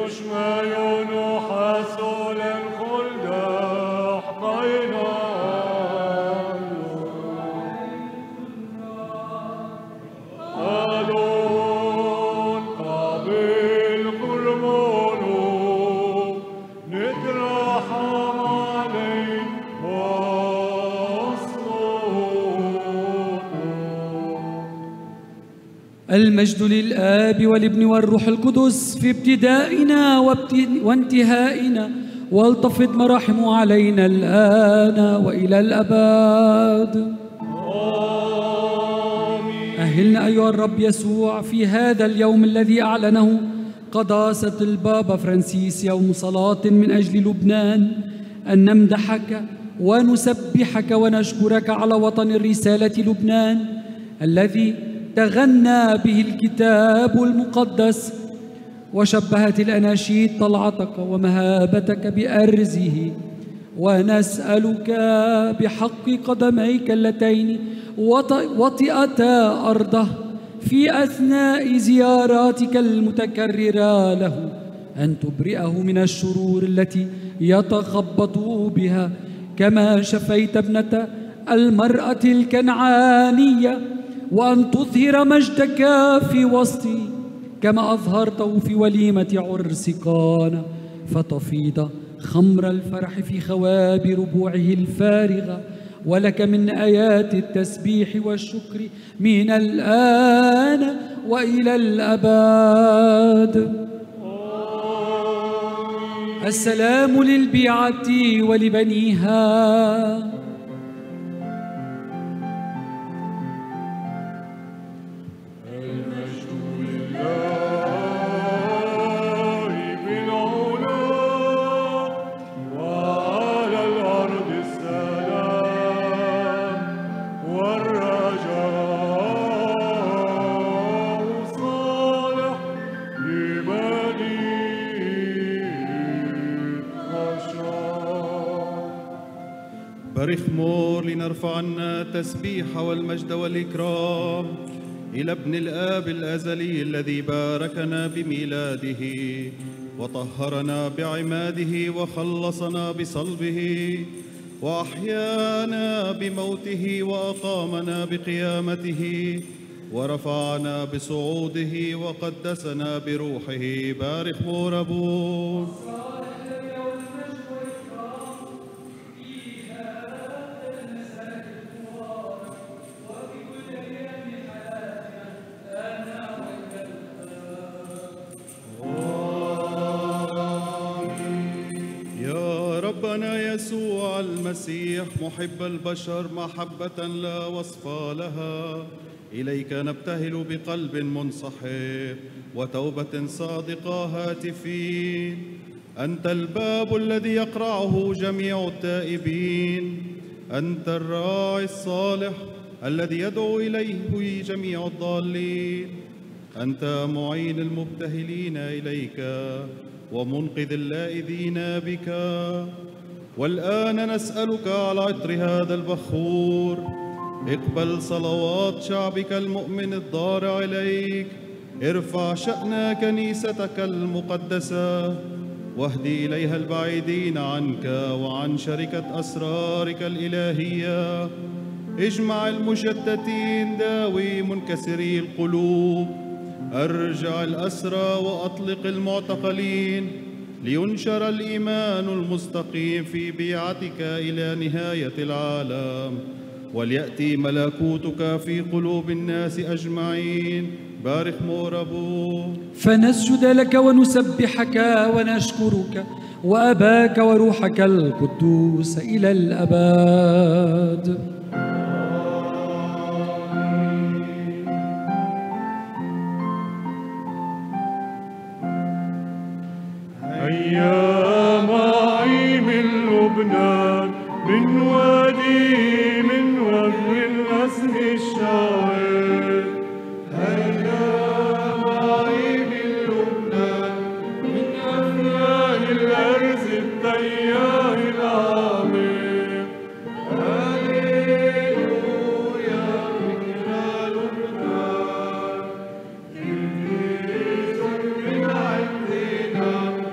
المجد للآب والابن والروح القدس في ابتدائنا وانتهائنا، والتفض مراحمه علينا الآن وإلى الأبد. أهلنا أيها الرب يسوع في هذا اليوم الذي أعلنه قداسة البابا فرانسيس يوم صلاة من أجل لبنان، أن نمدحك ونسبحك ونشكرك على وطن الرسالة لبنان الذي تغنى به الكتاب المقدس، وشبهت الأناشيد طلعتك ومهابتك بأرزه، ونسألك بحق قدميك اللتين وطئتا أرضه في أثناء زياراتك المتكررة له أن تبرئه من الشرور التي يتخبط بها، كما شفيت ابنة المرأة الكنعانية، وأن تظهر مجدك في وسطي كما أظهرته في وليمة عرس قانا، فتفيض خمر الفرح في خواب ربوعه الفارغة، ولك من آيات التسبيح والشكر من الآن وإلى الأبد. السلام للبيعة ولبنيها. برخمور لنرفع عنا التسبيح والمجد والإكرام إلى ابن الآب الأزلي الذي باركنا بميلاده وطهرنا بعماده وخلصنا بصلبه وأحيانا بموته وأقامنا بقيامته ورفعنا بصعوده وقدسنا بروحه. برخمور أبوه. ربنا يسوع المسيح محب البشر محبة لا وصف لها، إليك نبتهل بقلب منصحب وتوبة صادقة هاتفين. أنت الباب الذي يقرعه جميع التائبين، أنت الراعي الصالح الذي يدعو إليه جميع الضالين، أنت معين المبتهلين إليك ومنقذ اللائذين بك. والآن نسألك على عطر هذا البخور اقبل صلوات شعبك المؤمن الضارع إليك، ارفع شأن كنيستك المقدسة واهدي إليها البعيدين عنك وعن شركة أسرارك الإلهية. اجمع المشتتين، داوي منكسري القلوب، أرجع الأسرى وأطلق المعتقلين، لينشر الإيمان المستقيم في بيعتك إلى نهاية العالم، وليأتي ملكوتك في قلوب الناس أجمعين. برخمور أبوه. فنسجد لك ونسبحك ونشكرك وأباك وروحك القدوس إلى الأبد. هيا معي من لبنان، من وادي من وجه الأسن الشاعر. هيا معي من لبنان، من أفياه الأرز التياه العامر. هللويا فكرة لبنان، تلبيس من عندنا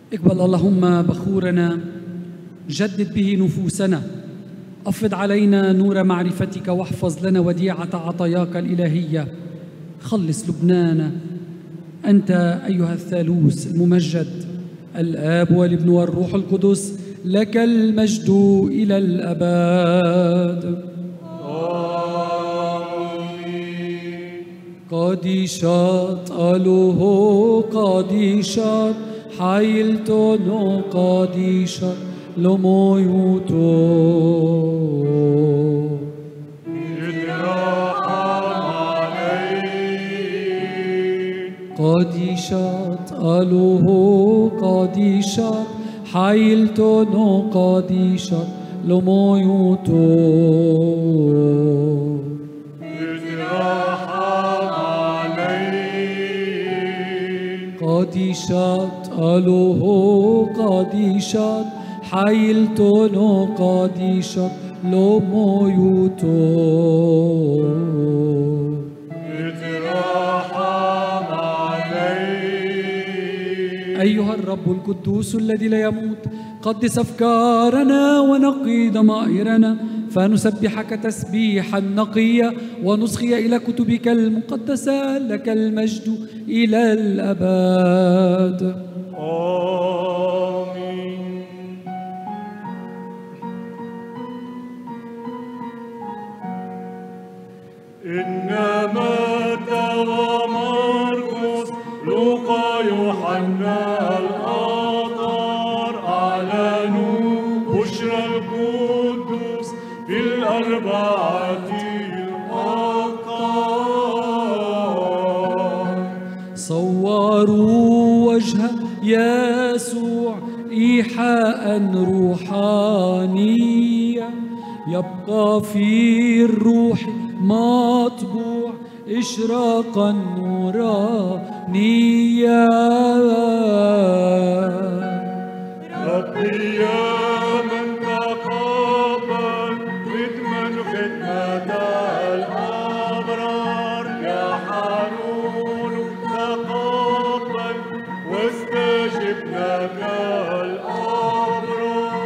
اقبل اللهم بخورنا، جدد به نفوسنا، افض علينا نور معرفتك، واحفظ لنا وديعة عطاياك الإلهية. خلص لبنان، أنت أيها الثالوث الممجد، الآب والابن والروح القدس، لك المجد إلى الأبد. آمين. قاديشات ألوه قاديشات حايلتونو قاديشات لمويوتو قاديشات ألوه قاديشات حايلتونو قاديشات لمويوتو قاديشات ألوه قاديشات حايلتونو قاديشات لمويوتو أيها الرب القدوس الذي لا يموت، قدس أفكارنا ونقي ضمائرنا، فنسبحك تسبيحا نقيا ونصغي إلى كتبك المقدسة، لك المجد إلى الأبد. آمين. إنما توا مرقس لوقا يوحنا الأطهار أعلنوا بشرى القدوس في الأربعة الأقطار. صوروا وجه يسوع إيحاء روحانيا، يبقى في الروح مطبوع إشراقا نورانيا. ربي يا من تقبل خدمة الأبرار، يا حنون تقبل واستجب لك الأبرار.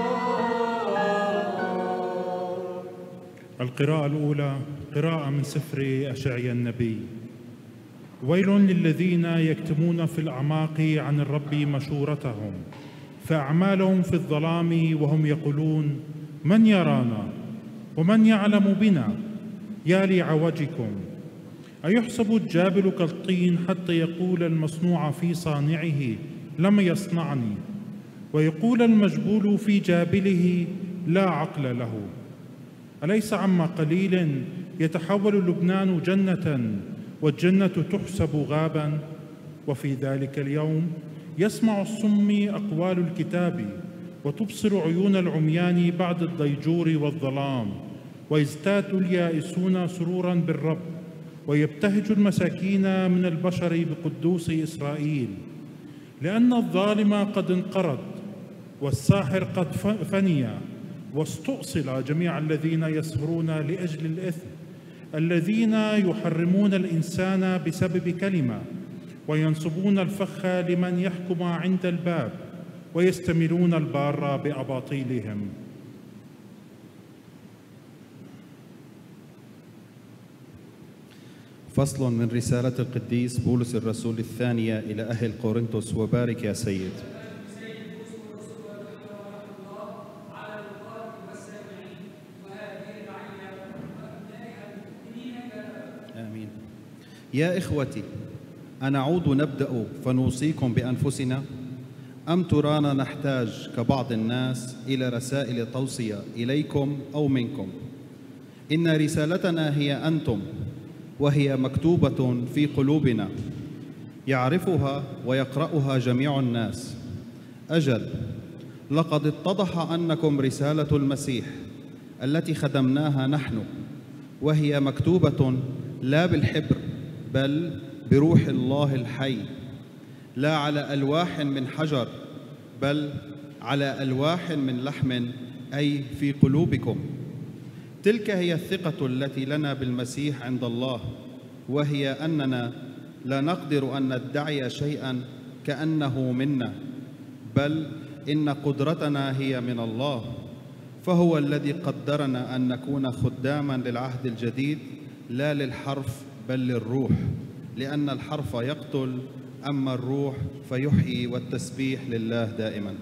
القراءة الأولى قراءة من سفر أشعيا النبي. ويل للذين يكتمون في الأعماق عن الرب مشورتهم، فأعمالهم في الظلام وهم يقولون من يرانا ومن يعلم بنا؟ يا لعوجكم. أيحسب الجابل كالطين حتى يقول المصنوع في صانعه لم يصنعني، ويقول المجبول في جابله لا عقل له؟ أليس عما قليل يتحول لبنان جنة والجنة تحسب غابا؟ وفي ذلك اليوم يسمع الصم أقوال الكتاب، وتبصر عيون العميان بعد الضيجور والظلام، ويزداد اليائسون سرورا بالرب، ويبتهج المساكين من البشر بقدوس إسرائيل. لأن الظالم قد انقرض والساحر قد فني، واستؤصل جميع الذين يسهرون لأجل الإثم، الذين يحرمون الإنسان بسبب كلمة، وينصبون الفخ لمن يحكم عند الباب، ويستملون البار بأباطيلهم. فصل من رسالة القديس بولس الرسول الثانية إلى أهل قورنثوس. وبارك يا سيد. آمين. يا إخوتي، أنعود نبدأ فنوصيكم بأنفسنا، أم ترانا نحتاج كبعض الناس إلى رسائل توصية إليكم أو منكم؟ إن رسالتنا هي أنتم، وهي مكتوبة في قلوبنا، يعرفها ويقرأها جميع الناس. أجل، لقد اتضح أنكم رسالة المسيح التي خدمناها نحن، وهي مكتوبة لا بالحبر بل بروح الله الحي، لا على ألواح من حجر بل على ألواح من لحم، أي في قلوبكم. تلك هي الثقة التي لنا بالمسيح عند الله، وهي أننا لا نقدر أن ندعي شيئا كأنه منا، بل إن قدرتنا هي من الله، فهو الذي قدرنا أن نكون خداما للعهد الجديد لا للحرف بل للروح، لأن الحرف يقتل أما الروح فيحيي، والتسبيح لله دائما.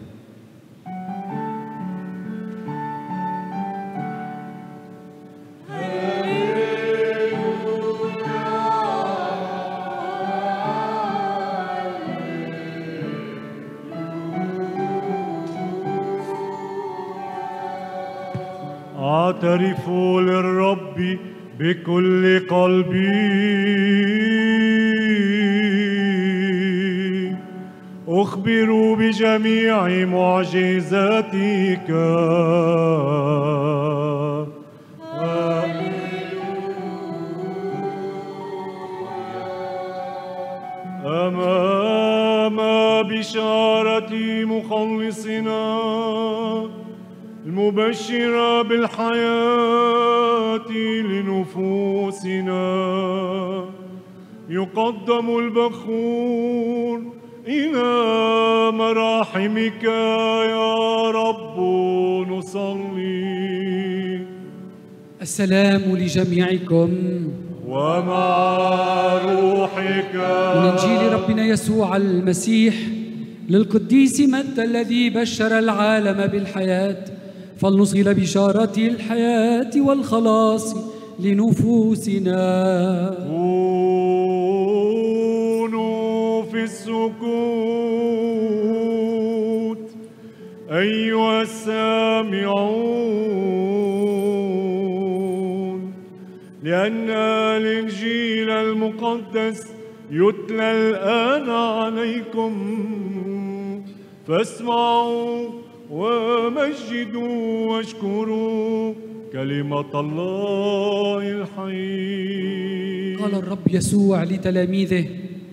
أعترف للرب بكل قلبي، أخبر بجميع معجزاتك. أمام بشارة مخلصنا المبشرة بالحياة لنفوسنا، يقدم البخور إلى مراحمك يا رب نصلي. السلام لجميعكم ومع روحك. من إنجيل ربنا يسوع المسيح للقديس متى الذي بشر العالم بالحياة، فلنصغي بشارة الحياة والخلاص لنفوسنا. كونوا في السكوت أيها السامعون، لأن الإنجيل المقدس يتلى الآن عليكم، فاسمعوا ومجدوا واشكروا كلمة الله الحي. قال الرب يسوع لتلاميذه: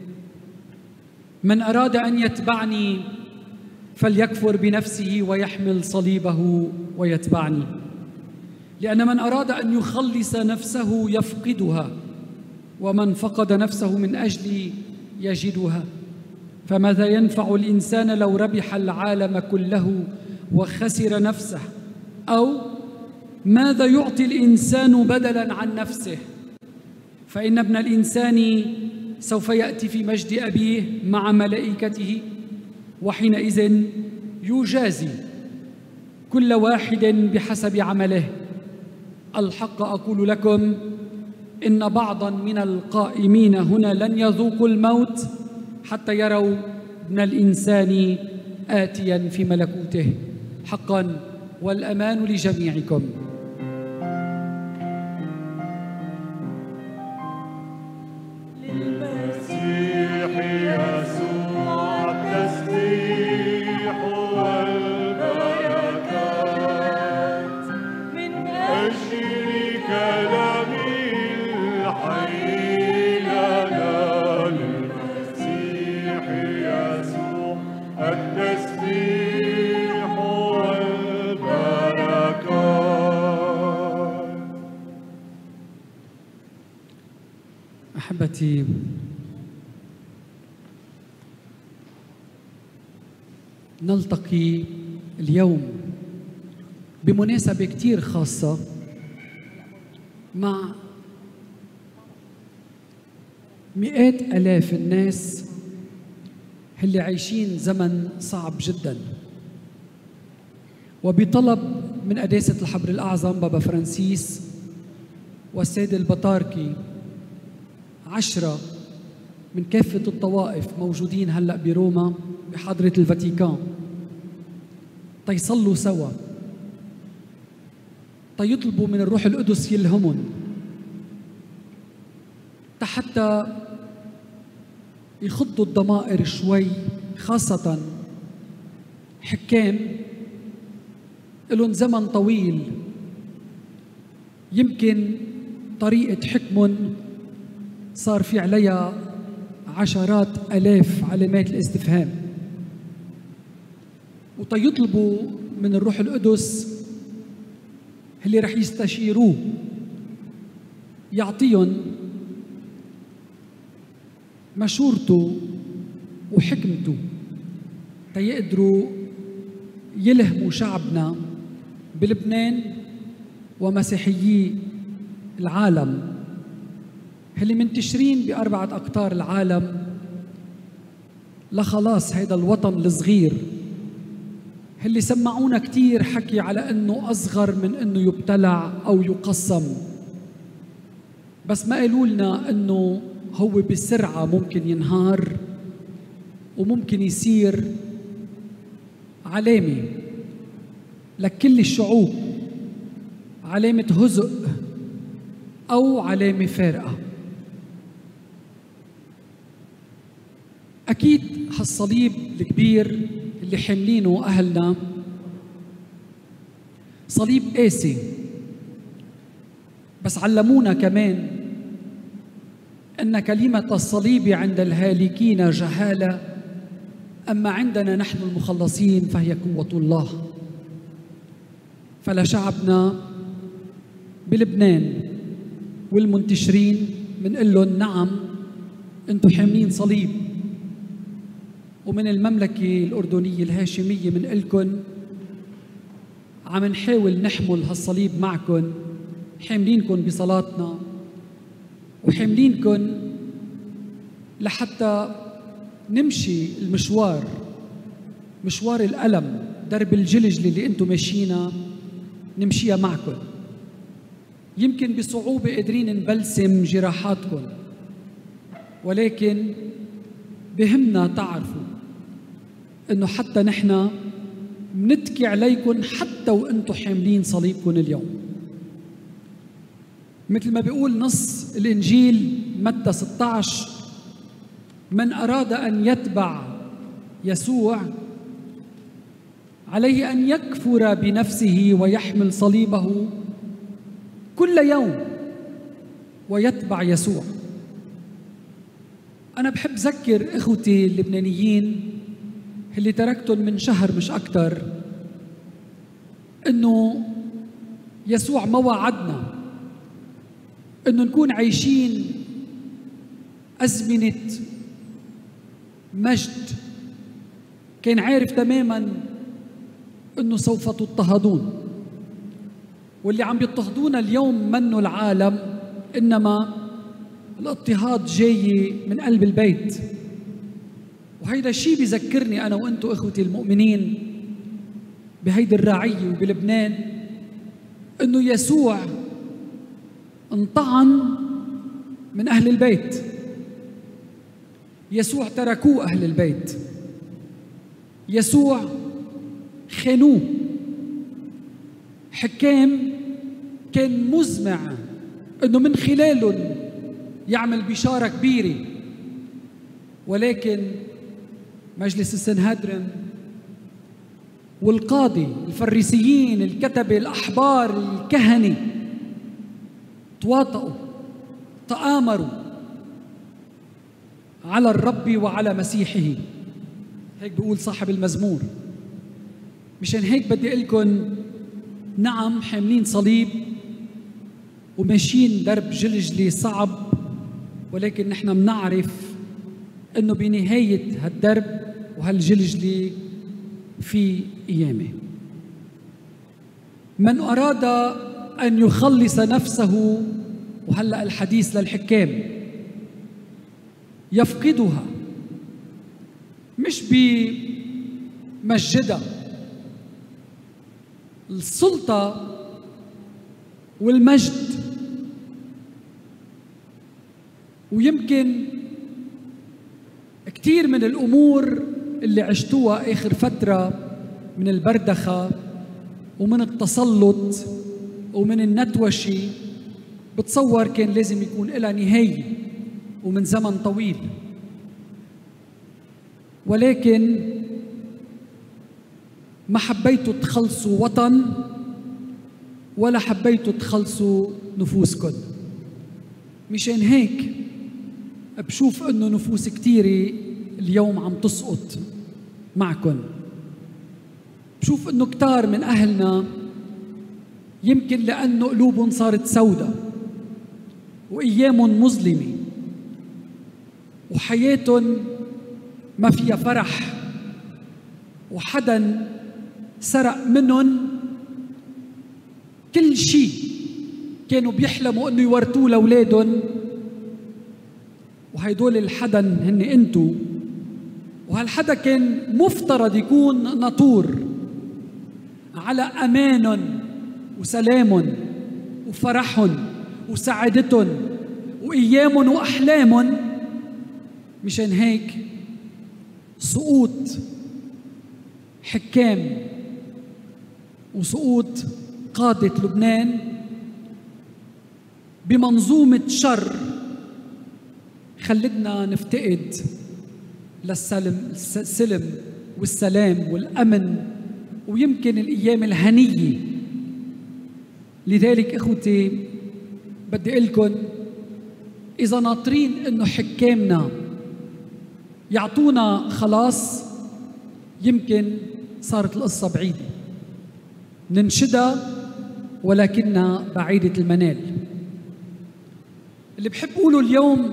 من أراد أن يتبعني فليكفر بنفسه ويحمل صليبه ويتبعني، لأن من أراد أن يخلص نفسه يفقدها، ومن فقد نفسه من أجلي يجدها. فماذا ينفع الإنسان لو ربح العالم كله وخسر نفسه؟ أو ماذا يعطي الإنسان بدلاً عن نفسه؟ فإن ابن الإنسان سوف يأتي في مجد أبيه مع ملائكته، وحينئذ يجازي كل واحد بحسب عمله. الحق أقول لكم إن بعضاً من القائمين هنا لن يذوقوا الموت حتى يروا ابن الإنسان آتياً في ملكوته. حقاً والأمان لجميعكم. للمسيح يسوع التسبيح والبركات من أجل كلامه الحي لنا. للمسيح يسوع التسبيح والبركات. أحبتي، نلتقي اليوم بمناسبة كتير خاصة مع مئات آلاف الناس اللي عايشين زمن صعب جدا، وبطلب من قداسة الحبر الأعظم بابا فرانسيس والسيد البطاركي 10 من كافة الطوائف موجودين هلأ بروما بحضرة الفاتيكان، تيصلوا سوا، تيطلبوا من الروح القدس يلهمهم، حتى يخضوا الضمائر شوي، خاصة حكام لهم زمن طويل يمكن طريقة حكمهم صار في عليها عشرات آلاف علامات الاستفهام، وتيطلبوا من الروح القدس اللي رح يستشيروه يعطيهم مشورته وحكمته تيقدروا يلهموا شعبنا بلبنان ومسيحيي العالم اللي منتشرين بأربعة أقطار العالم لخلاص هيدا الوطن الصغير اللي سمعونا كتير حكي على أنه أصغر من أنه يبتلع أو يقسم، بس ما قالوا لنا أنه هو بسرعة ممكن ينهار وممكن يصير علامة لكل الشعوب، علامة هزء أو علامة فارقة. أكيد هالصليب الكبير اللي حاملينه أهلنا صليب قاسي، بس علمونا كمان أن كلمة الصليب عند الهالكين جهالة، أما عندنا نحن المخلصين فهي قوة الله. فلشعبنا بلبنان والمنتشرين منقول لهم نعم أنتم حاملين صليب، ومن المملكة الأردنية الهاشمية منقول لكم عم نحاول نحمل هالصليب معكم، حاملينكم بصلاتنا وحاملينكم لحتى نمشي المشوار، مشوار الألم، درب الجلجل اللي انتم ماشيينها نمشيها معكم. يمكن بصعوبة قادرين نبلسم جراحاتكم، ولكن بهمنا تعرفوا انه حتى نحن منتكي عليكم حتى وانتم حاملين صليبكم اليوم. مثل ما بيقول نص الإنجيل متى 16: من أراد أن يتبع يسوع عليه أن يكفر بنفسه ويحمل صليبه كل يوم ويتبع يسوع. أنا بحب أذكر إخوتي اللبنانيين اللي تركتهم من شهر مش أكتر إنه يسوع ما وعدنا إنه نكون عايشين أزمنة مجد، كان عارف تماماً إنه سوف تضطهدون، واللي عم يضطهدونا اليوم منه العالم، إنما الاضطهاد جاي من قلب البيت. وهيدا الشيء بيذكرني أنا وأنتم إخوتي المؤمنين بهيدي الرعية وبلبنان إنه يسوع انطعن من أهل البيت، يسوع تركوه أهل البيت، يسوع خانوه، حكام كان مزمع أنه من خلالهم يعمل بشارة كبيرة، ولكن مجلس السنهدرين والقاضي، الفريسيين، الكتبة، الأحبار، الكهنة تواطؤوا، تآمروا على الرب وعلى مسيحه. هيك بيقول صاحب المزمور. مشان هيك بدي أقول لكم نعم حاملين صليب وماشيين درب جلجلي صعب، ولكن نحن بنعرف انه بنهاية هالدرب وهالجلجلي في قيامة. من أراد أن يخلص نفسه، وهلأ الحديث للحكام، يفقدها، مش بمسجدها. السلطة والمجد، ويمكن كتير من الأمور اللي عشتوها آخر فترة من البردخة ومن التسلط ومن النتوشة، بتصور كان لازم يكون لها نهاية ومن زمن طويل، ولكن ما حبيتوا تخلصوا وطن ولا حبيتوا تخلصوا نفوسكم. مشان هيك بشوف انه نفوس كتيرة اليوم عم تسقط معكم. بشوف انه كتار من اهلنا يمكن لانه قلوبهم صارت سودة وايامهم مظلمة وحياتهم ما فيها فرح وحدا سرق منهم كل شيء كانوا بيحلموا انه يورثوه لاولادهم، وهيدول الحدا هن انتو، وهالحدا كان مفترض يكون ناطور على امانهم وسلامهم وفرحهم وسعادتهم وايامهم واحلامهم. مشان هيك سقوط حكام وسقوط قادة لبنان بمنظومة شر خلتنا نفتقد للسلم والسلام والأمن ويمكن الأيام الهنية. لذلك إخوتي بدي أقولكم، إذا ناطرين إنه حكامنا يعطونا خلاص، يمكن صارت القصة بعيدة ننشدها ولكنها بعيدة المنال. اللي بحب أقوله اليوم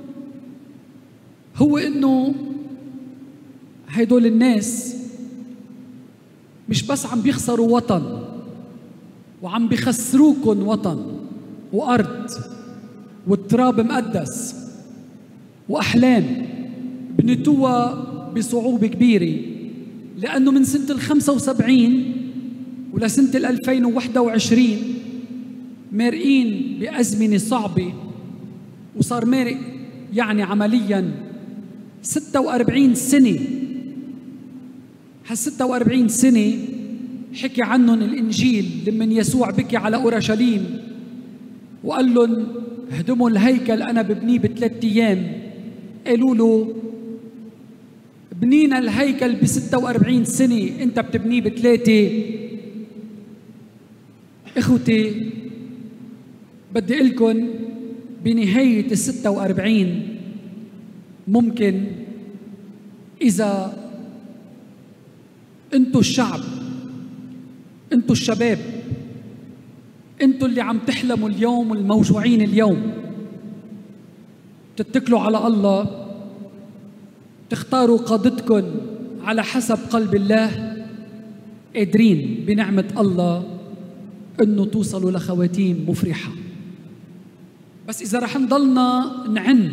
هو إنه هيدول الناس مش بس عم بيخسروا وطن، وعم بيخسروكن وطن وأرض والتراب مقدس وأحلام بنتوها بصعوبة كبيرة، لأنه من سنة 75 ولسنة 2021 مارقين بأزمنة صعبة، وصار مارق يعني عملياً 46 سنة. هال 46 سنة حكي عنهم الإنجيل لمن يسوع بكي على أورشليم وقال لهم هدموا الهيكل أنا ببنيه ب3 أيام. قالوا له بنينا الهيكل ب46 سنة، أنت بتبنيه ب3. إخوتي بدي أقولكم بنهاية ال46 ممكن إذا أنتوا الشعب، أنتوا الشباب، أنتوا اللي عم تحلموا اليوم والموجوعين اليوم، تتكلوا على الله، تختاروا قادتكم على حسب قلب الله، قادرين بنعمة الله أنه توصلوا لخواتيم مفرحة. بس إذا رح نضلنا نعن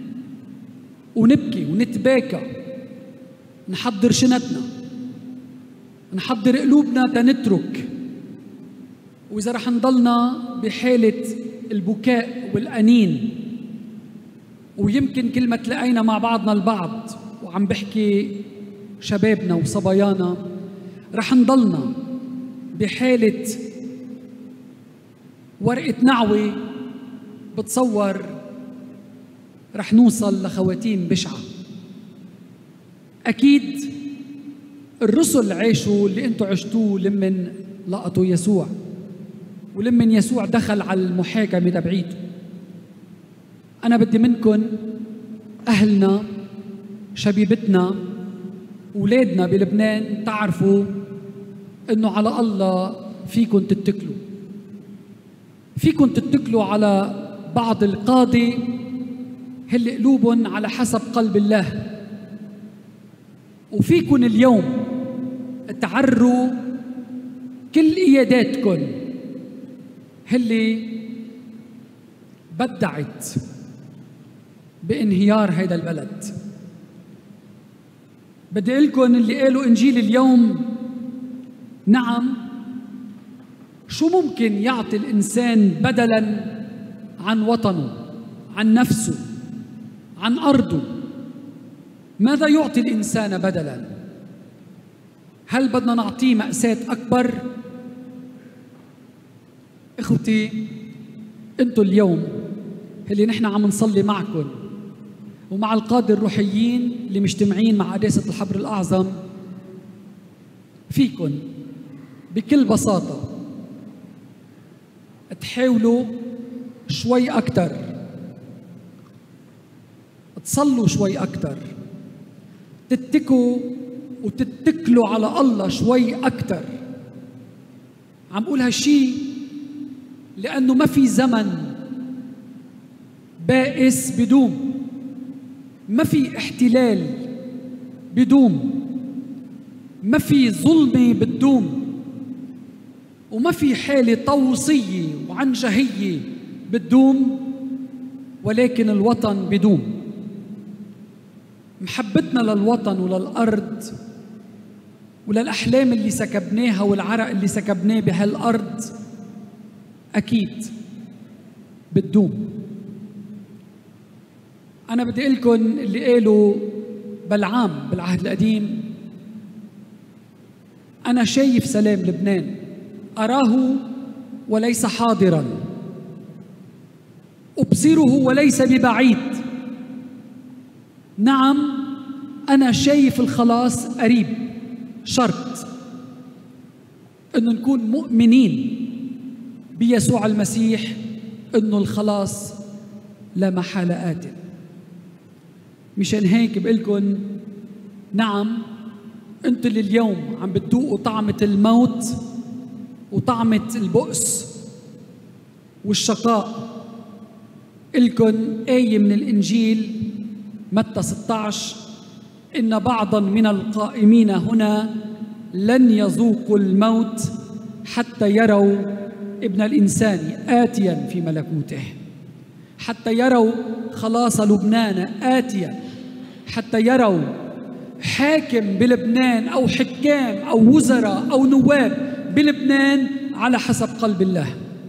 ونبكي ونتباكى، نحضر شنتنا، نحضر قلوبنا تنترك، وإذا رح نضلنا بحالة البكاء والأنين، ويمكن كل ما تلاقينا مع بعضنا البعض، وعم بحكي شبابنا وصبايانا، رح نضلنا بحالة ورقة نعوة، بتصور رح نوصل لخواتيم بشعة. أكيد الرسل عاشوا اللي انتوا عشتوه لمن لقطوا يسوع، ولمن يسوع دخل على المحاكمة تبعيته. أنا بدي منكن أهلنا، شبيبتنا، أولادنا بلبنان تعرفوا إنه على الله فيكن تتكلوا، فيكن تتكلوا على بعض القادة اللي قلوبهم على حسب قلب الله، وفيكن اليوم تعروا كل قياداتكن اللي بدعت بانهيار هيدا البلد. بدي أقولكن اللي قالوا إنجيل اليوم، نعم، شو ممكن يعطي الإنسان بدلاً عن وطنه، عن نفسه، عن أرضه؟ ماذا يعطي الإنسان بدلاً؟ هل بدنا نعطيه مأساة أكبر؟ إخوتي، أنتوا اليوم اللي نحن عم نصلي معكم ومع القادة الروحيين اللي مجتمعين مع قداسة الحبر الأعظم، فيكن بكل بساطة تحاولوا شوي أكتر، تصلوا شوي أكتر، تتكوا وتتكلوا على الله شوي أكتر. عم قول هالشي لأنه ما في زمن بائس بدوم، ما في احتلال بدوم، ما في ظلمة بتدوم، وما في حالة طوسية وعنجهية بتدوم، ولكن الوطن بدوم. محبتنا للوطن وللأرض وللأحلام اللي سكبناها والعرق اللي سكبناه بهالأرض أكيد بتدوم. أنا بدي أقول لكم اللي قالوا بلعام بالعهد القديم: أنا شايف سلام لبنان، أراه وليس حاضراً، أبصره وليس ببعيد. نعم، أنا شايف الخلاص قريب، شرط أنه نكون مؤمنين بيسوع المسيح، أنه الخلاص لا محالة آت. مشان هيك بقولكن نعم، أنتوا اللي اليوم عم بتذوقوا طعمة الموت وطعمة البؤس والشقاء، إلكن آية من الإنجيل متى 16: إن بعضاً من القائمين هنا لن يذوقوا الموت حتى يروا ابن الإنسان آتياً في ملكوته، حتى يروا خلاص لبنان آتياً، حتى يروا حاكم بلبنان أو حكام أو وزراء أو نواب بلبنان على حسب قلب الله.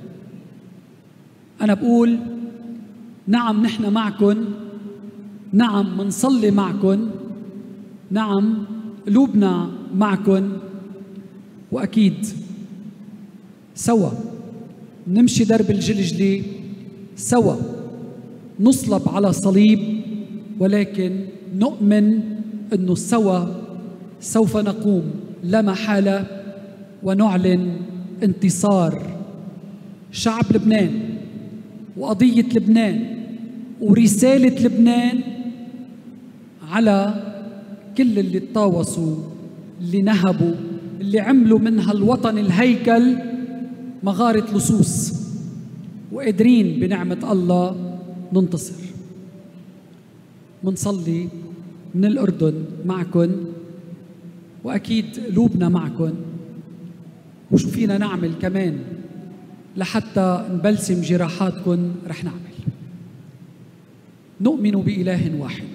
أنا بقول نعم، نحن معكن، نعم منصلي معكن، نعم قلوبنا معكن، وأكيد سوا نمشي درب الجلجلة، سوا نصلب على صليب، ولكن نؤمن أنه سوا سوف نقوم لا محالة ونعلن انتصار شعب لبنان وقضية لبنان ورسالة لبنان على كل اللي تطاوسوا، اللي نهبوا، اللي عملوا من هالوطن الهيكل مغارة لصوص، وقادرين بنعمة الله ننتصر. منصلي من الأردن معكن، وأكيد قلوبنا معكن، وشو فينا نعمل كمان لحتى نبلسم جراحاتكن رح نعمل. نؤمن بإله واحد،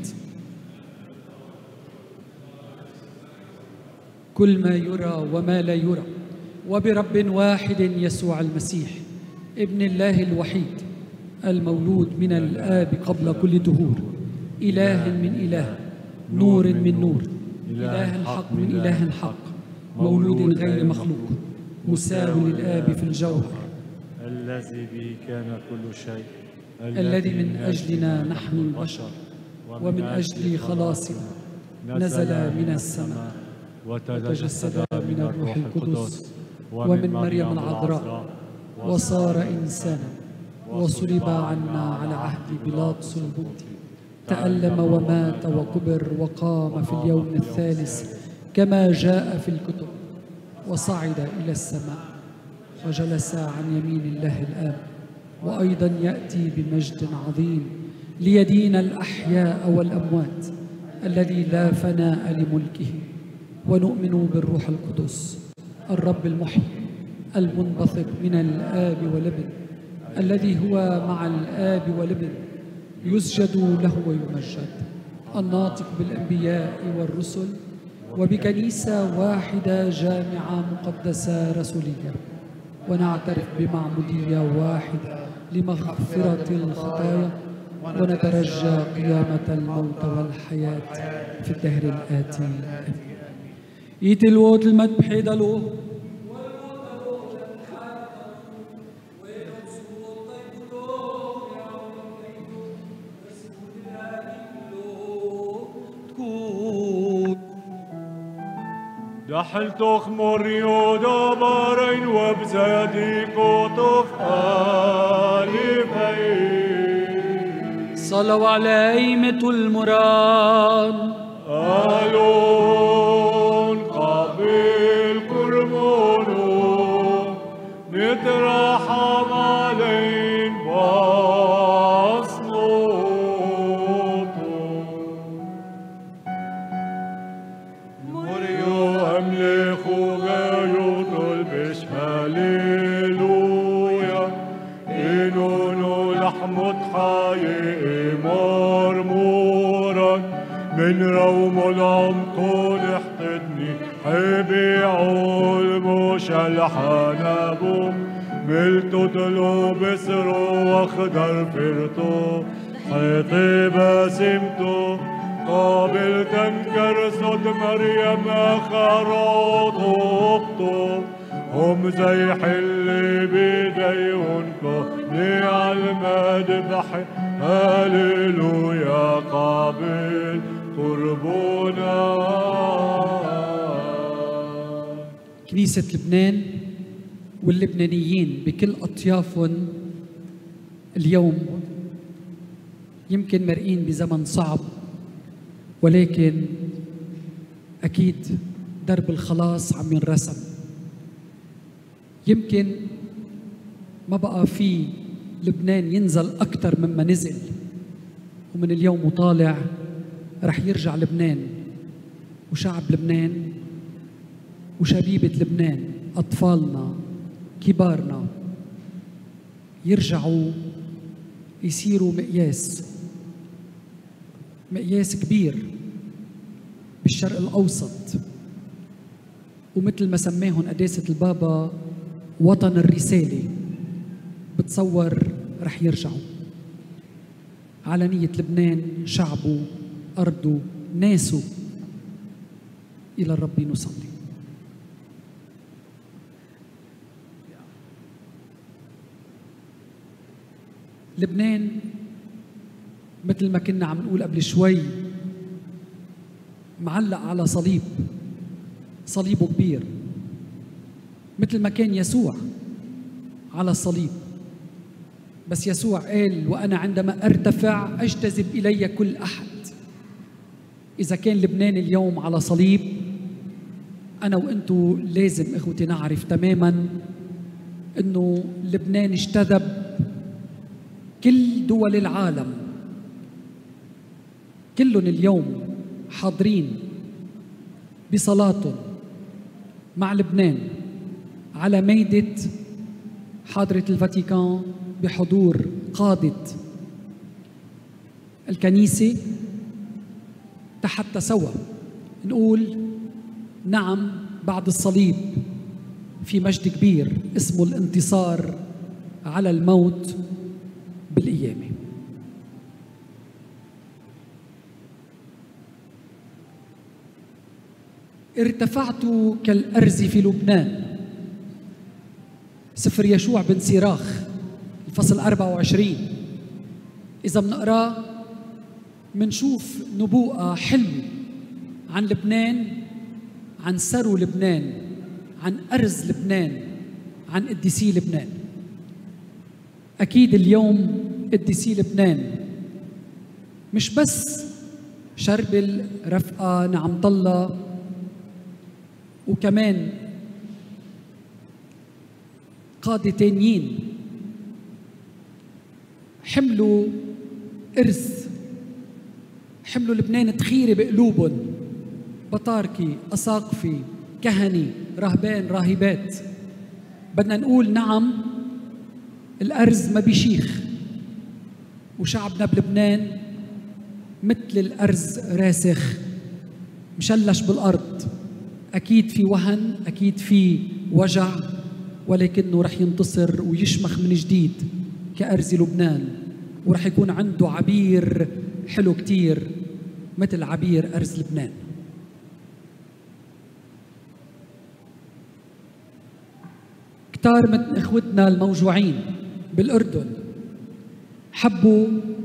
كل ما يرى وما لا يرى، وبرب واحد يسوع المسيح ابن الله الوحيد المولود من الآب قبل كل دهور، إله من إله، نور من نور، إله حق من إله حق، مولود غير مخلوق، مساو للآب في الجوهر، الذي به كان كل شيء، الذي من أجلنا نحن البشر ومن أجل خلاصنا نزل من السماء وتجسد من الروح القدس ومن مريم العذراء وصار إنسانا وصلب عنا على عهد بيلاطس البنطي، تألم ومات وقبر وقام في اليوم الثالث كما جاء في الكتب، وصعد إلى السماء وجلس عن يمين الله الآب، وأيضا يأتي بمجد عظيم ليدين الأحياء والأموات، الذي لا فناء لملكه. ونؤمن بالروح القدس الرب المحيي المنبثق من الآب والابن، الذي هو مع الآب والابن يسجد له ويمجد، الناطق بالأنبياء والرسل، وبكنيسة واحدة جامعة مقدسة رسولية، ونعترف بمعمودية واحدة لمغفرة الخطايا، ونترجى قيامة الموت والحياة في الدهر الآتي. يتلوت المذبح دلو دحل تخمر يودا بارين وبزادي قطف آلفين، صلوا على أئمة المراد، آلون قبل كرمونو نترحم علين باصنوتو مريو أمي متحيي مرمورا من روم العمق نحتدني حبيعو المشلحة بوم ملتو تلو بسرو واخضر فرتو حيطي باسمتو قابل تنكر صد مريم خروطو هم زي حل بيديهنكو على المذبح هللويا قابل قربنا. كنيسة لبنان واللبنانيين بكل أطيافهم اليوم يمكن مرقين بزمن صعب، ولكن أكيد درب الخلاص عم ينرسم. يمكن ما بقى في لبنان ينزل أكثر مما نزل، ومن اليوم وطالع رح يرجع لبنان وشعب لبنان وشبيبة لبنان، أطفالنا كبارنا يرجعوا يصيروا مقياس كبير بالشرق الأوسط، ومثل ما سماهم قداسة البابا وطن الرسالة. بتصور رح يرجعوا على نية لبنان، شعبه، أرضه، ناسه. إلى الرب نصلي. لبنان مثل ما كنا عم نقول قبل شوي معلق على صليبه كبير، مثل ما كان يسوع على الصليب. بس يسوع قال: وأنا عندما أرتفع أجتذب إلي كل أحد. إذا كان لبنان اليوم على صليب، أنا وأنتو لازم إخوتي نعرف تماما أنه لبنان اجتذب كل دول العالم، كلهم اليوم حاضرين بصلاتهم مع لبنان على ميدة حضرة الفاتيكان بحضور قادة الكنيسة، حتى سوا نقول نعم بعد الصليب في مجد كبير اسمه الانتصار على الموت بالقيامة. ارتفعت كالأرز في لبنان، سفر يشوع بن سيراخ الفصل 24. إذا بنقراه منشوف نبوءة حلوة عن لبنان، عن ثرو لبنان، عن أرز لبنان، عن قديسي لبنان. أكيد اليوم قديسي لبنان مش بس شربل، رفقة، نعم طلة، وكمان قادة تانيين حملوا إرث، حملوا لبنان تخيرة بقلوبهم، بطاركي، أساقفي، كهني، رهبان، راهبات. بدنا نقول نعم الأرز ما بيشيخ، وشعبنا بلبنان مثل الأرز راسخ مشلش بالأرض. أكيد في وهن، أكيد في وجع، ولكنه رح ينتصر ويشمخ من جديد كأرز لبنان، ورح يكون عنده عبير حلو كتير مثل عبير أرز لبنان. كتار من إخوتنا الموجوعين بالأردن حبوا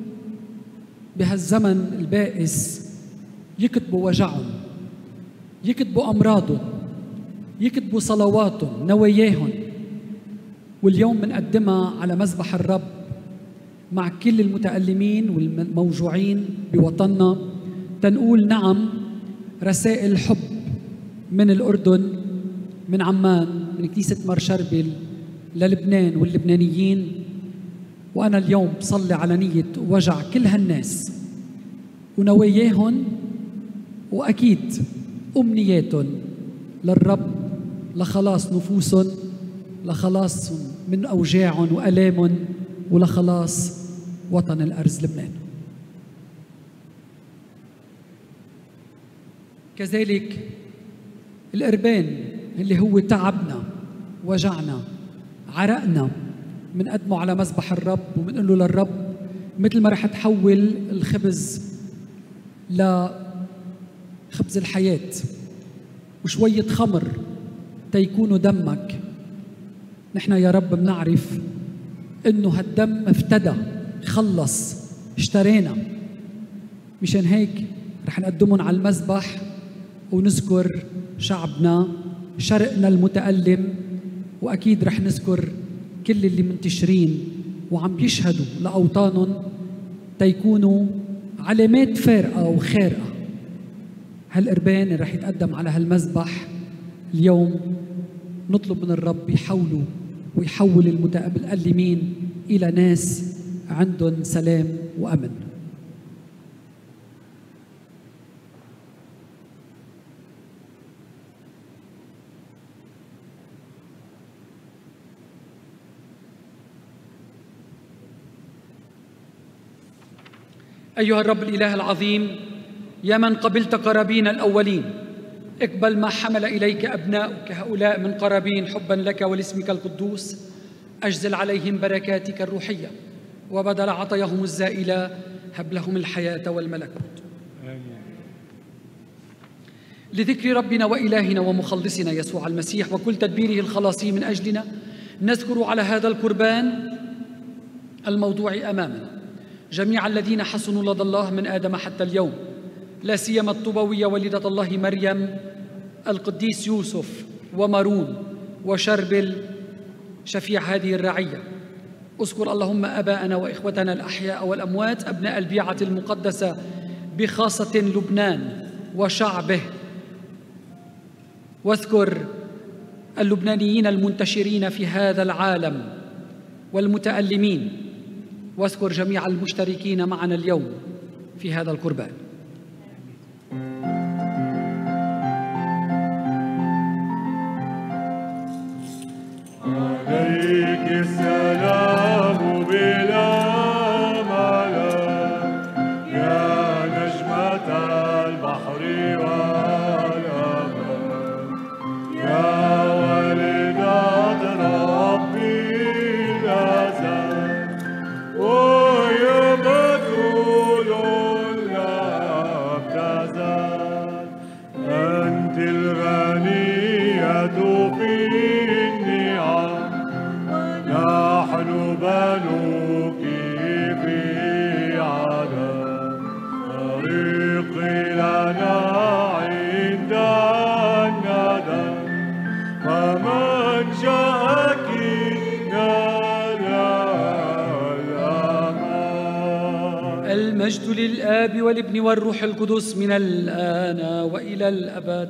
بهالزمن البائس يكتبوا وجعهم، يكتبوا أمراضهم، يكتبوا صلواتهم، نواياهم، واليوم بنقدمها على مذبح الرب مع كل المتألمين والموجوعين بوطننا، تنقول نعم رسائل حب من الأردن، من عمان، من كنيسة مار شربل للبنان واللبنانيين. وأنا اليوم بصلي على نية وجع كل هالناس ونواياهم، وأكيد أمنياتهم للرب لخلاص نفوسهم، لخلاصهم من أوجاعهم وألامهم، ولخلاص وطن الأرز لبنان. كذلك القربان اللي هو تعبنا، وجعنا، عرقنا، منقدمه على مذبح الرب ومنقول له للرب مثل ما رح تحول الخبز لخبز الحياة وشوية خمر تيكونوا دمك، نحن يا رب بنعرف إنه هالدم افتدى، خلص، اشترينا. مشان هيك رح نقدمهم على المذبح ونذكر شعبنا، شرقنا المتألم، وأكيد رح نذكر كل اللي منتشرين وعم بيشهدوا لأوطانهم تيكونوا علامات فارقة وخارقة. هالقربان اللي رح يتقدم على هالمذبح اليوم نطلب من الرب يحولوا ويحول المتألمين إلى ناس عندهم سلام وأمن. أيها الرب الإله العظيم، يا من قبلت قرابين الأولين، اقبل ما حمل إليك أبناؤك هؤلاء من قرابين حبا لك ولاسمك القدوس. أجزل عليهم بركاتك الروحية، وبدل عطاياهم الزائلة هب لهم الحياة والملكوت. لذكر ربنا وإلهنا ومخلصنا يسوع المسيح وكل تدبيره الخلاصي من أجلنا، نذكر على هذا القربان الموضوع أمامنا جميع الذين حسنوا لدى الله من آدم حتى اليوم، لا سيما الطوبوية والدة الله مريم، القديس يوسف ومارون وشربل شفيع هذه الرعية. اذكر اللهم آباءنا وإخوتنا الأحياء والأموات، أبناء البيعة المقدسة بخاصة لبنان وشعبه، واذكر اللبنانيين المنتشرين في هذا العالم والمتألمين، واذكر جميع المشتركين معنا اليوم في هذا القربان. عليك السلام بلا ملل يا نجمة البحر والأمل، يا والدة ربي الأزل، ويا بتول لا ابتزل، أنت الغنية في نحن بنوك في عدن، طريقي لنا عند الندى، فمن جاءك نال الأمان. المجد للآب والابن والروح القدس من الآن وإلى الأبد.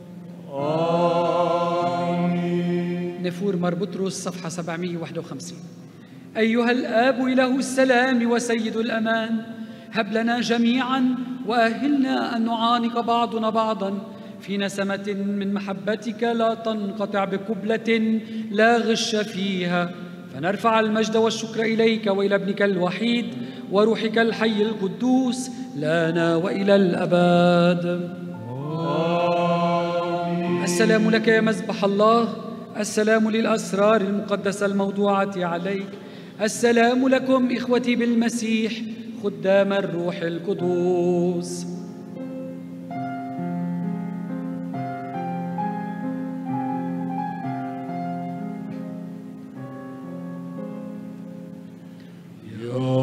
نفور مربطرس صفحة 751. أيها الآب إله السلام وسيد الأمان، هب لنا جميعا وأهلنا أن نعانق بعضنا بعضا في نسمة من محبتك لا تنقطع، بقبلة لا غش فيها، فنرفع المجد والشكر إليك وإلى ابنك الوحيد وروحك الحي القدوس لنا وإلى الأبد. السلام لك يا مذبح الله، السلام للأسرار المقدسة الموضوعة عليك، السلام لكم إخوتي بالمسيح خدام الروح القدوس. يا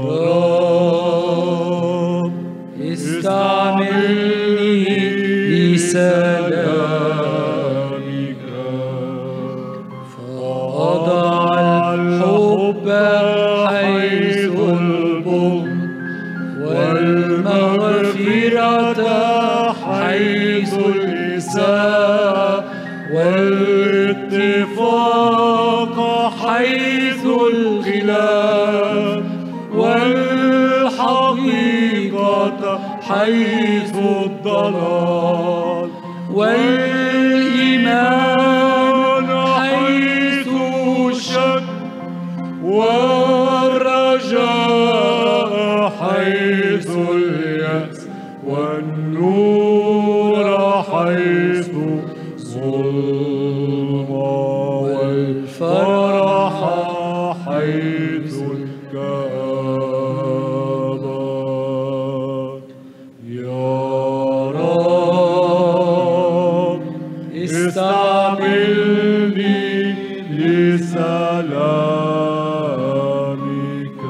رب استعملني لسلامك، فأضع الحب حيث البغض، والمغفرة حيث الإساءة، والاتفاق حيث الخلاف، والحقيقة حيث الضلال، والإيمان حيث الشك، والرجاء حيث اليأس والنور حيث الظلم والفرح حيث الكآبة يا رب استعملني لسلامك.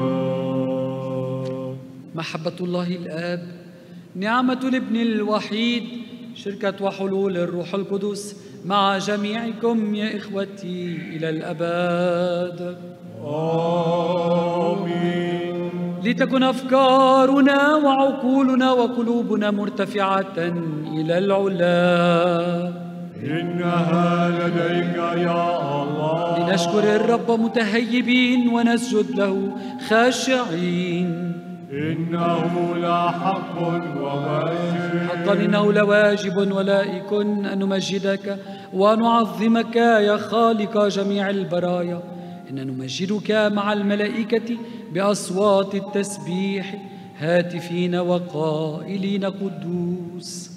محبة الله الآب، نعمة الابن الوحيد، شركة وحلول الروح القدس مع جميعكم يا إخوتي إلى الأبد. آمين. لتكن أفكارنا وعقولنا وقلوبنا مرتفعة إلى العلا، إنها لديك يا الله. لنشكر الرب متهيبين ونسجد له خاشعين. إنه لحق وواجب، حقا إنه لواجب ولائك أن نمجدك ونعظمك يا خالق جميع البرايا، إن نمجدك مع الملائكة بأصوات التسبيح هاتفين وقائلين قدوس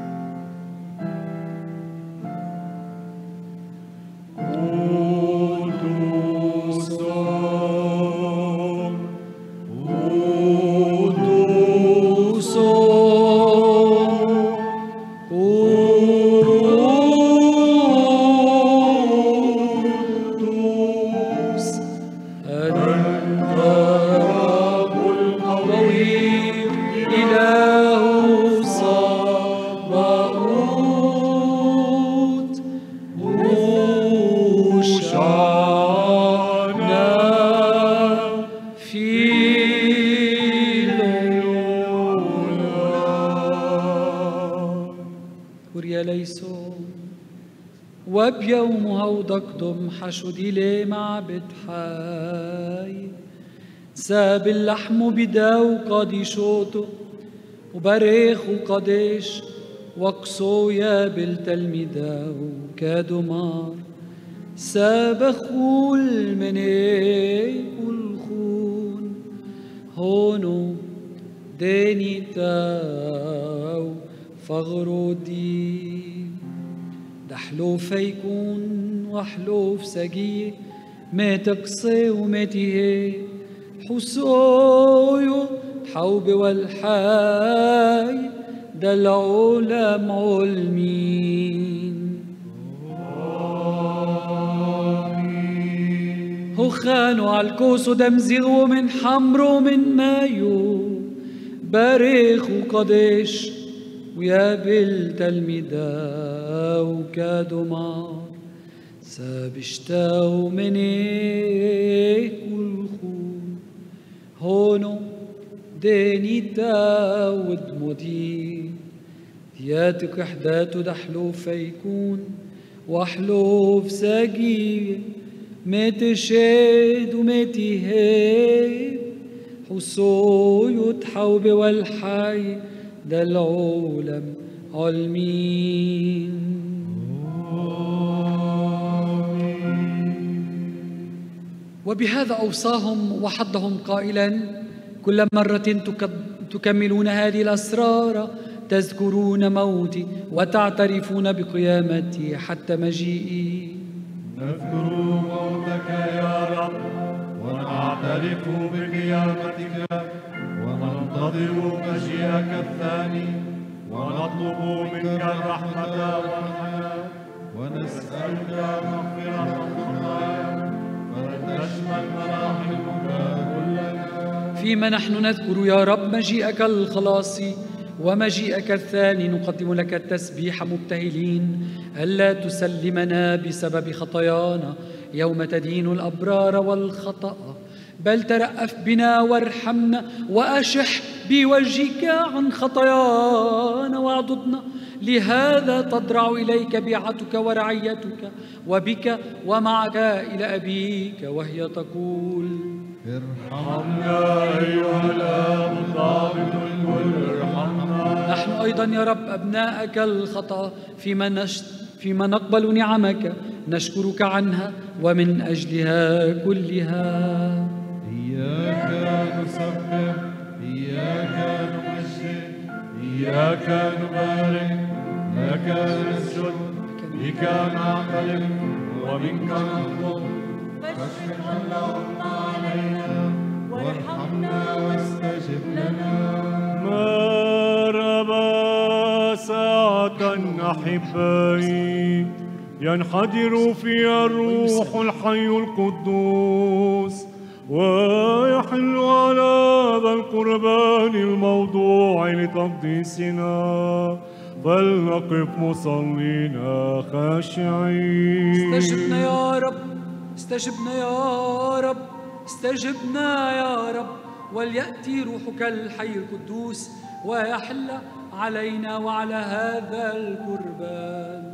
وبيومها ودقدم حشودي لي مع بتحاي ساب اللحم بداو قادي شوتو وبريخ وقديش وقصو يا بالتلميداو كادو مار ساب خول منيك والخون هونو ديني تاو فغرودي دحلوف يكون وحلوف سقيه ما تقصي وما تهي حسويو تحوب والحاي دالعولم علمين هو خانوا عالكوس ودمزغوا من حمرو من مايو باريخ وقديش ويا بالتلميدة وكادوا مار سابشتاو منيك والخون هونو دينيتا ودمودي دياتك حداتو دحلوف يكون وحلوف ساقية متشاد ومتهيب حصويو تحوب والحي ده العالم علمين. وبهذا أوصاهم وحضهم قائلا كل مرة تكملون هذه الأسرار تذكرون موتي وتعترفون بقيامتي حتى مجيئي. نذكر موتك يا رب ونعترف بقيامتك وننتظر مجيئك الثاني ونطلب منك الرحمة والحياة ونسألك مغفرة الخطايا فلتشمل مراحمك كلنا. فيما نحن نذكر يا رب مجيئك الخلاصي ومجيئك الثاني نقدم لك التسبيح مبتهلين ألا تسلمنا بسبب خطايانا يوم تدين الأبرار والخطأ، بل ترأف بنا وارحمنا وأشح بوجهك عن خطايانا واعضدنا. لهذا تضرع إليك بيعتك ورعيتك وبك ومعك إلى أبيك وهي تقول ارحمنا أيها الآب الضابط الكل ارحمنا. نحن أيضا يا رب أبناءك الخطأ فيما نقبل نعمك نشكرك عنها ومن أجلها كلها. إياك نسبح إياك إياك نبارك، لك نسجد، بك نعترف، ومنك نطلب. فاشفق اللهم علينا، وارحمنا واستجب لنا. مرحبا ساعة أحبائي، ينحدر فيها الروح الحي القدوس ويحل على هذا القربان الموضوع لتقديسنا، فلنقف مصلين خاشعين. استجبنا يا رب، استجبنا يا رب، استجبنا يا رب، وليأتي روحك الحي القدوس ويحل علينا وعلى هذا القربان.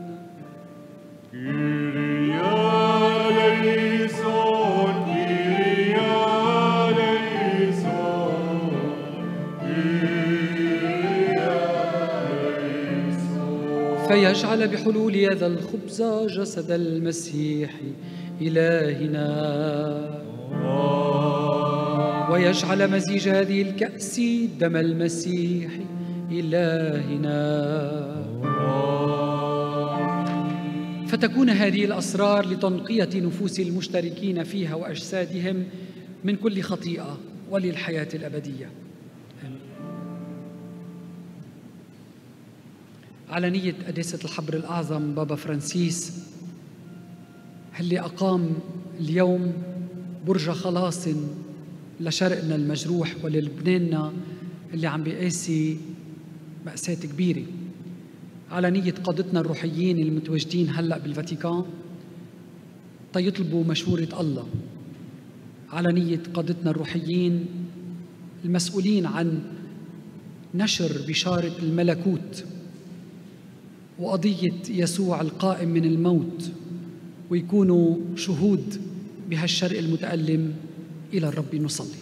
فيجعل بحلول هذا الخبز جسد المسيح إلهنا، ويجعل مزيج هذه الكأس دم المسيح إلهنا، فتكون هذه الأسرار لتنقية نفوس المشتركين فيها وأجسادهم من كل خطيئة وللحياة الأبدية. على نية قداسة الحبر الأعظم بابا فرانسيس اللي أقام اليوم برج خلاص لشرقنا المجروح وللبناننا اللي عم بيقاسي مأساة كبيرة، على نية قادتنا الروحيين المتواجدين هلأ بالفاتيكان تيطلبوا مشورة الله، على نية قادتنا الروحيين المسؤولين عن نشر بشارة الملكوت وقضية يسوع القائم من الموت، ويكونوا شهود بهالشرق المتألم. إلى الرب نصلي.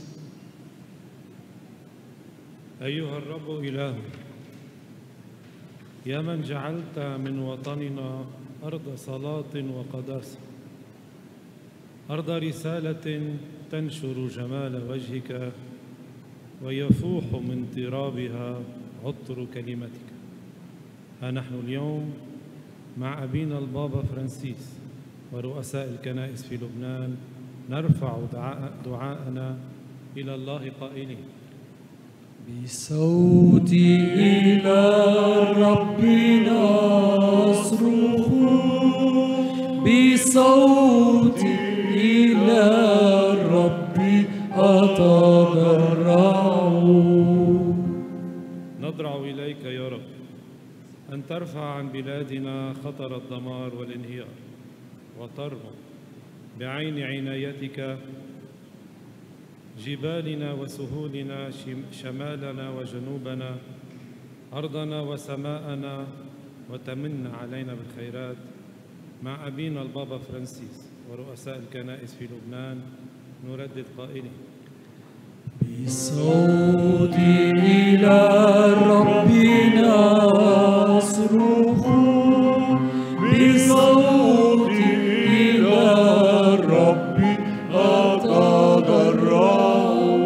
أيها الرب إله، يا من جعلت من وطننا أرض صلاة وقداسة، أرض رسالة تنشر جمال وجهك ويفوح من ترابها عطر كلمتك، ها نحن اليوم مع أبينا البابا فرانسيس ورؤساء الكنائس في لبنان نرفع دعاءنا إلى الله قائلين: بصوتي إلى الرب نصرخ، بصوتي إلى الرب أتضرع. نضرع إليك يا رب أن ترفع عن بلادنا خطر الدمار والانهيار، وتربط بعين عنايتك جبالنا وسهولنا، شمالنا وجنوبنا، أرضنا وسماءنا، وتمن علينا بالخيرات. مع أبينا البابا فرانسيس ورؤساء الكنائس في لبنان نردد قائلين: بصوتي إلى الرب نصرخ، بصوتي إلى الرب أتضرع.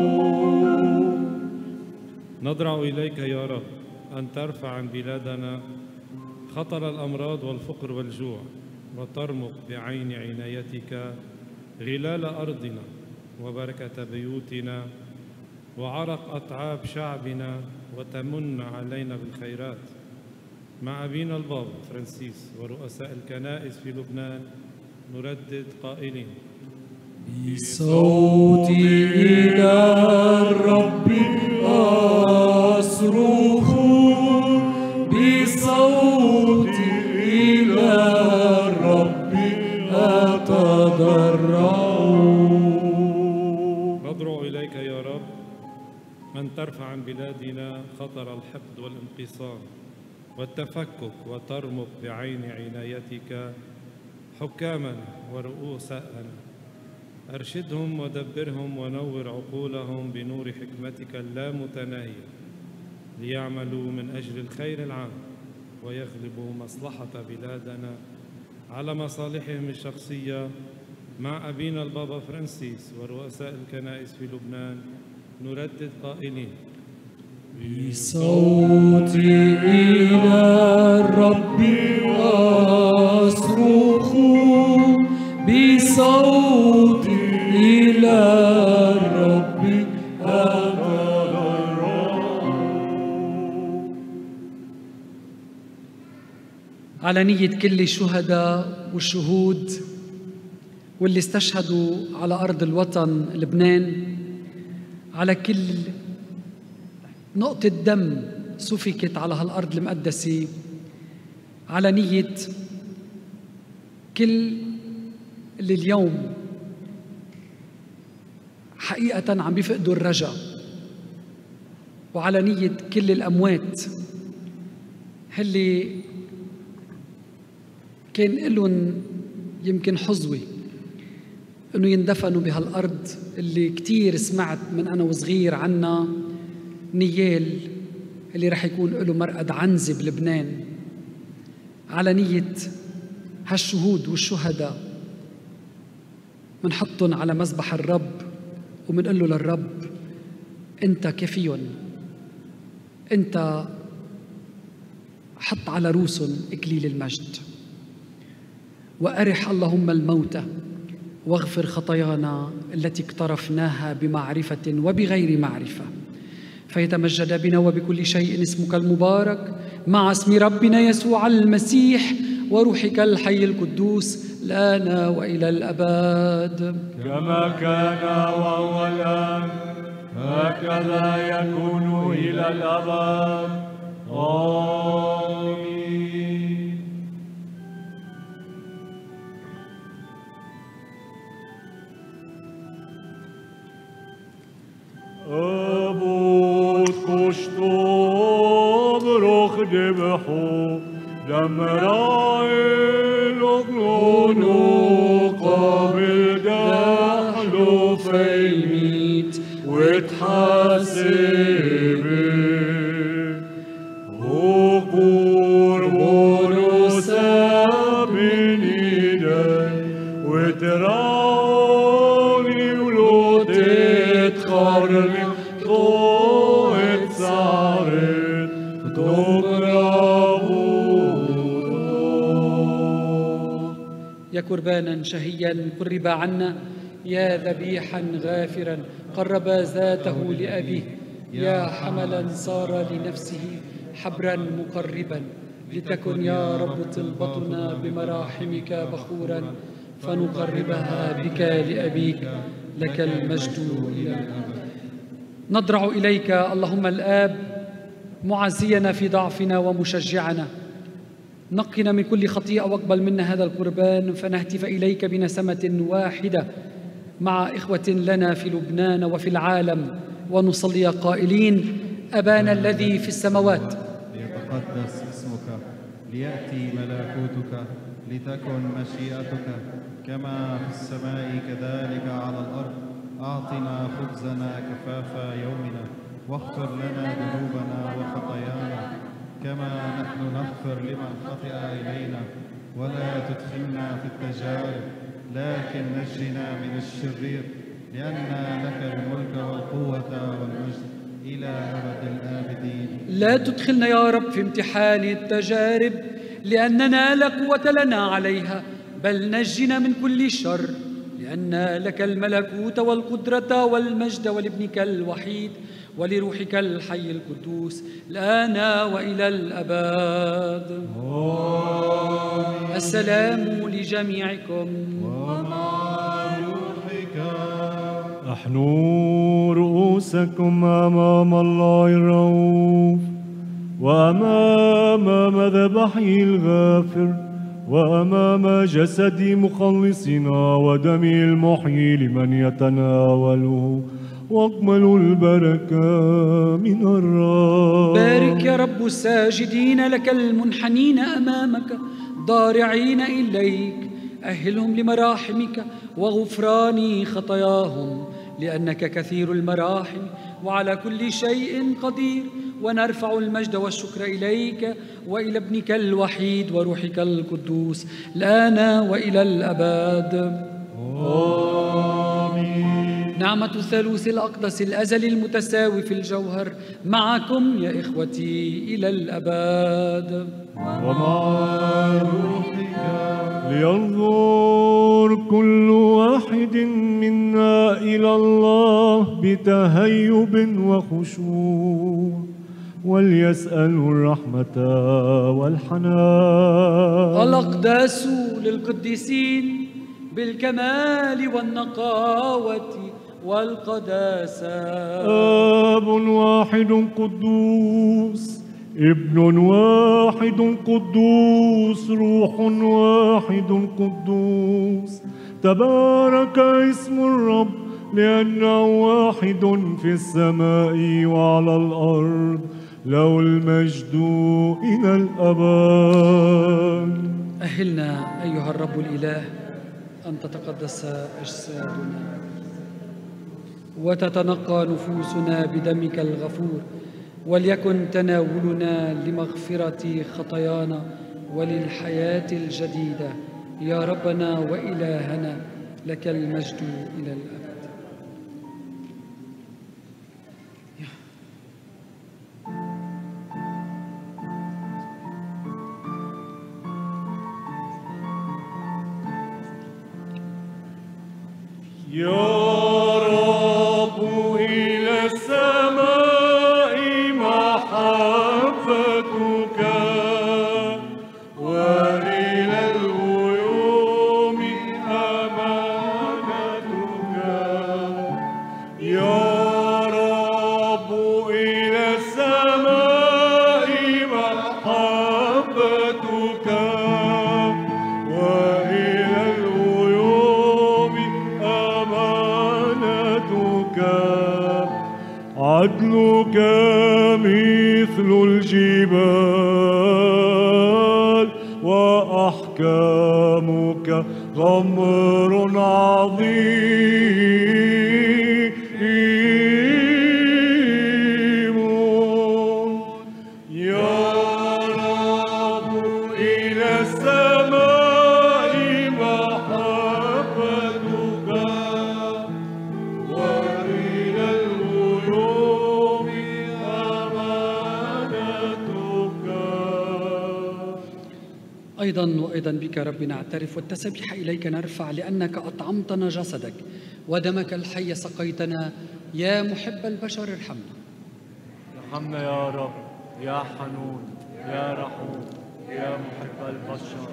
نضرع إليك يا رب أن ترفع عن بلادنا خطر الأمراض والفقر والجوع، وترمق بعين عنايتك غلال أرضنا وبركة بيوتنا وعرق أتعاب شعبنا، وتمن علينا بالخيرات. مع أبينا البابا فرانسيس ورؤساء الكنائس في لبنان نردد قائلين: بصوتي إلى الرب أصرخ، بصوتي إلى الرب أتضرع. نضرع إليك يا رب أن ترفع عن بلادنا خطر الحقد والانقسام والتفكك، وترمق بعين عنايتك حكامنا ورؤوسنا، أرشدهم ودبرهم ونور عقولهم بنور حكمتك اللامتناهية، ليعملوا من أجل الخير العام ويغلبوا مصلحة بلادنا على مصالحهم الشخصية. مع أبينا البابا فرانسيس ورؤساء الكنائس في لبنان نردد قائلين: بصوتي إلى الرب أصرخ، بصوتي إلى الرب أتضرع. على نية كل الشهداء والشهود واللي استشهدوا على أرض الوطن لبنان، على كل نقطة دم سفكت على هالأرض المقدسة، على نية كل اللي اليوم حقيقة عم بيفقدوا الرجاء، وعلى نية كل الأموات اللي كان لهم يمكن حظوة إنه يندفنوا بهالأرض اللي كتير سمعت من أنا وصغير عنا نيال اللي رح يكون له مرقد عنزة بلبنان. على نية هالشهود والشهداء منحطهم على مذبح الرب ومنقول له للرب: أنت كفيهم، أنت حط على رؤوسهم إكليل المجد. وأرح اللهم الموتى واغفر خطايانا التي اقترفناها بمعرفة وبغير معرفة، فيتمجد بنا وبكل شيء اسمك المبارك مع اسم ربنا يسوع المسيح وروحك الحي القدوس لنا وإلى الأبد. كما كان وهو الآن هكذا يكون إلى الأبد. آمين. أبوت كشتو بروخ دبحو دمرائل وقلونو قابل دحلو فيميت وتحاسبي وقربونو سابن إيدي وتراوني ولو تتخرني طوت صارت يا قربانا شهيا قرب عنا، يا ذبيحا غافرا قرب ذاته لأبيه، يا حملا صار لنفسه حبرا مقربا، لتكن يا رب طلبتنا بمراحمك بخورا فنقربها بك لأبيك، لك المجد إلى الأبد. نضرع إليك اللهم الآب معزينا في ضعفنا ومشجعنا، نقنا من كل خطيئة واقبل منا هذا القربان، فنهتف إليك بنسمة واحدة مع إخوة لنا في لبنان وفي العالم، ونصلي قائلين: أبانا الذي في السماوات، ليتقدس اسمك، ليأتي ملكوتك، لتكن مشيئتك كما في السماء كذلك على الأرض. أعطنا خبزنا كفاف يومنا، واغفر لنا ذنوبنا وخطايانا كما نحن نغفر لمن خطئ إلينا، ولا تدخلنا في التجارب لكن نجنا من الشرير، لأن لك الملك والقوة والمجد إلى أبد الآبدين. لا تدخلنا يا رب في امتحان التجارب لأننا لا قوة لنا عليها، بل نجنا من كل شر، لأن لك الملكوت والقدرة والمجد ولابنك الوحيد ولروحك الحي القدوس الآن وإلى الأبد. آمين. السلام لجميعكم ومع روحك. أحنوا رؤوسكم أمام الله الرؤوف وأمام مذبحه الغافر وأمام جسد مخلصنا ودمه المحيي لمن يتناوله، واقبلوا البركة من الرب. بارك يا رب الساجدين لك المنحنين أمامك ضارعين إليك، أهلهم لمراحمك وغفران خطاياهم، لأنك كثير المراحم وعلى كل شيء قدير. ونرفع المجد والشكر إليك وإلى ابنك الوحيد وروحك القدوس الآن وإلى الأبد. آمين. نعمة الثالوث الأقدس الأزلي المتساوي في الجوهر معكم يا إخوتي إلى الأبد. ومع روحك لينظر كل واحد منا إلى الله بتهيب وخشوع، وليسأل الرحمة والحنان. الأقداس للقديسين بالكمال والنقاوة والقداسة. آب واحد قدوس، ابن واحد قدوس، روح واحد قدوس. تبارك اسم الرب لأنه واحد في السماء وعلى الأرض، له المجد إلى الأبد. أهلنا أيها الرب الإله أن تتقدس أجسادنا وتتنقى نفوسنا بدمك الغفور، وليكن تناولنا لمغفرة خطايانا وللحياة الجديدة يا ربنا وإلهنا، لك المجد إلى الأبد. يا رب إلى السماء محبتك، وإلى الغيوم أمانتك. يا رب إلى السماء محبتك، وإلى الغيوم أمانتك. عدلك مثل الجبال، وأحكامك غمر عظيم. يا رب إلى السماء محبتك، وإلى الغيوم أمانتك. أيضا بك رب نعترف، والتسبيح إليك نرفع، لأنك أطعمتنا جسدك ودمك الحي سقيتنا. يا محب البشر ارحمنا. ارحمنا يا رب، يا حنون، يا رحوم، يا محب البشر.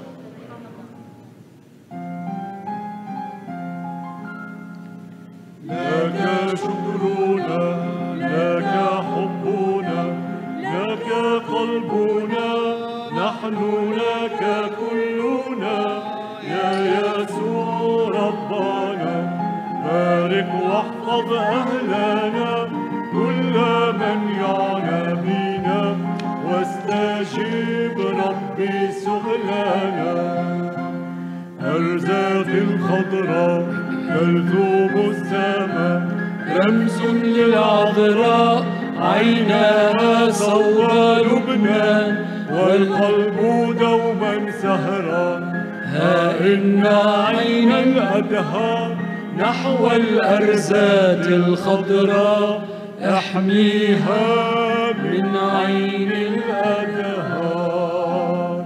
لك شكرنا، لك حبنا، لك قلبنا، نحن لك كلنا يا يسوع ربنا. بارك واحفظ أهلنا، كل من يعنى بنا، واستجب ربي سؤلنا. أرزاق الخضراء تلثوم السماء، رمز للعذراء عيناها صوب لبنان، والقلب دوما سهران. ها إن عين الأدهار نحو الأرزات الخضراء، احميها من عين الأدهار.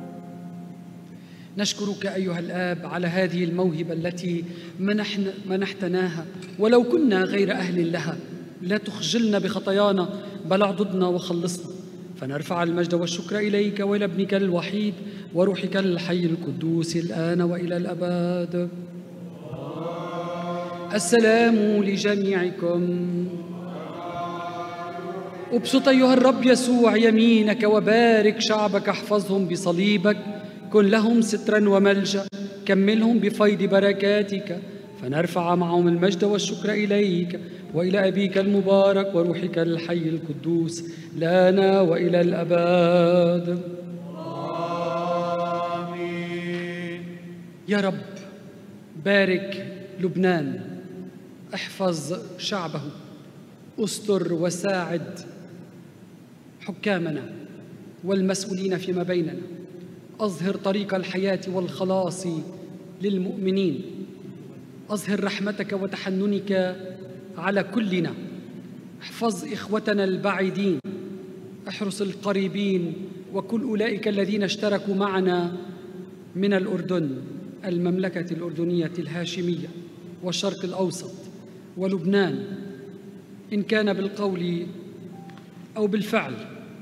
نشكرك أيها الآب على هذه الموهبة التي منحتناها، ولو كنا غير أهل لها لا تخجلنا بخطايانا، بل اعضدنا وخلصنا. فنرفع المجد والشكر إليك وإلى ابنك الوحيد وروحك الحي القدوس الآن وإلى الأبد. السلام لجميعكم. ابسط أيها الرب يسوع يمينك وبارك شعبك، احفظهم بصليبك، كن لهم سترا وملجأ، كملهم بفيض بركاتك. فنرفع معهم المجد والشكر إليك وإلى أبيك المبارك وروحك الحي القدوس لنا وإلى الأبد. آمين. يا رب بارك لبنان، احفظ شعبه، استر وساعد حكامنا والمسؤولين فيما بيننا، أظهر طريق الحياة والخلاص للمؤمنين، أظهر رحمتك وتحننك على كلنا. احفظ إخوتنا البعيدين، احرس القريبين، وكل أولئك الذين اشتركوا معنا من الأردن، المملكة الأردنية الهاشمية، والشرق الأوسط، ولبنان، إن كان بالقول أو بالفعل.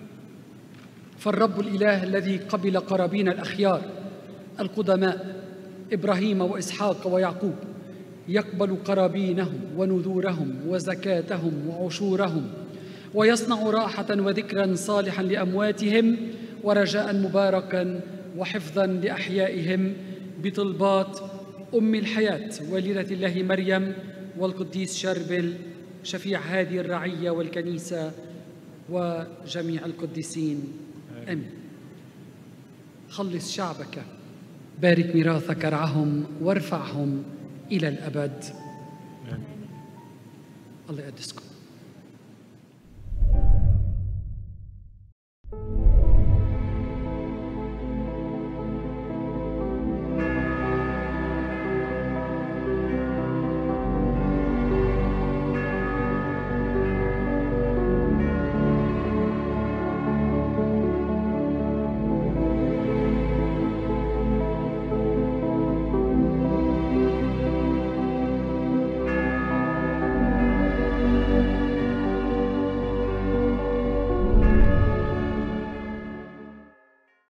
فالرب الإله الذي قبل قرابين الأخيار القدماء إبراهيم وإسحاق ويعقوب يقبل قرابينهم ونذورهم وزكاتهم وعشورهم، ويصنع راحة وذكرا صالحا لأمواتهم ورجاء مباركا وحفظا لأحيائهم، بطلبات أم الحياة والدة الله مريم والقديس شربل شفيع هذه الرعية والكنيسة وجميع القديسين. آمين. خلص شعبك، بارك ميراثك، ارعهم وارفعهم إلى الأبد. الله يقدسكم.